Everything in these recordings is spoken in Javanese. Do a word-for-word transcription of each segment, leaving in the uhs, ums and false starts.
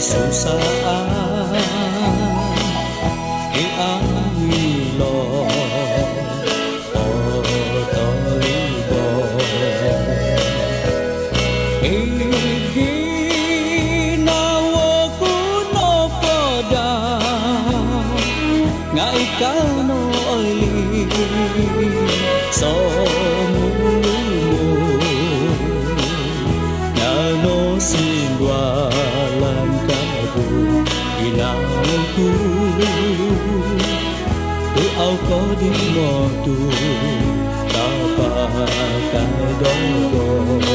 kasusaan iangilo o tolibo iginawa kuno pada nga ikaw no oli so singwalan kabu inangku doa ko di motu tapakadogo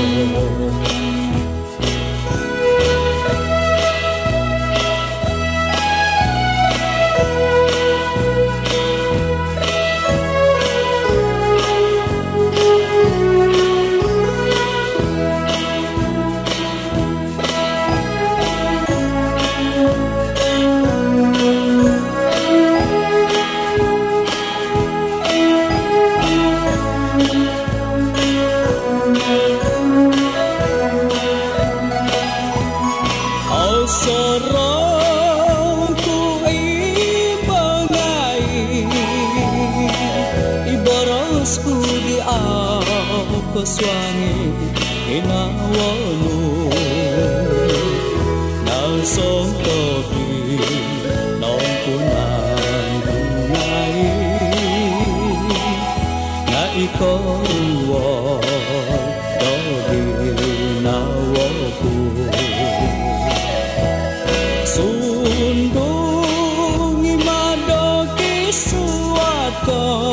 sorong ku ibangai iborosku di aku swangi inawanu nang song topi nong punang bungai na iko ruwo dogi nawoku sundungi madoki suwako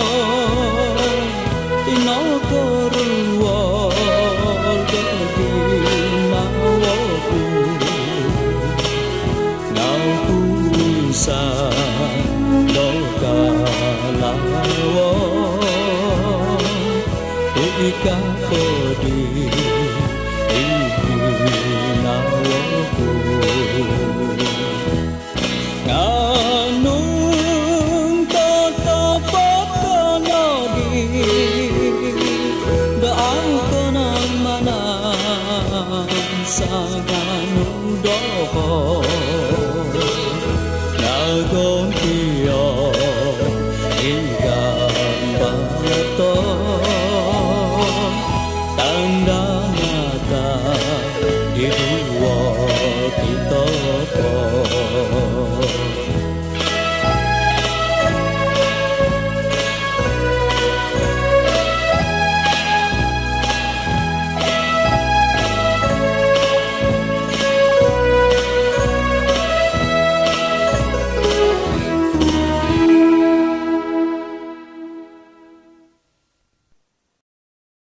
inoko ruwo dogi nawoku nauku sa doka lawo uika kodi ibi nawoku nganung toto potono di doang konan manan sanganung doho nagon kiyo igang bato tanda mata hidup